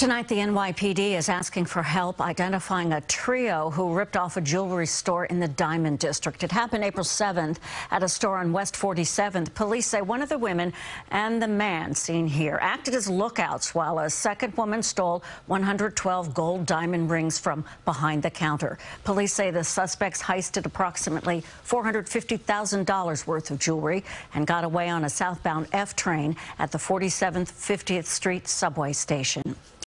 Tonight, the NYPD is asking for help identifying a trio who ripped off a jewelry store in the Diamond District. It happened April 7th at a store on West 47th. Police say one of the women and the man seen here acted as lookouts while a second woman stole 112 gold diamond rings from behind the counter. Police say the suspects heisted approximately $450,000 worth of jewelry and got away on a southbound F train at the 47th 50th Street subway station.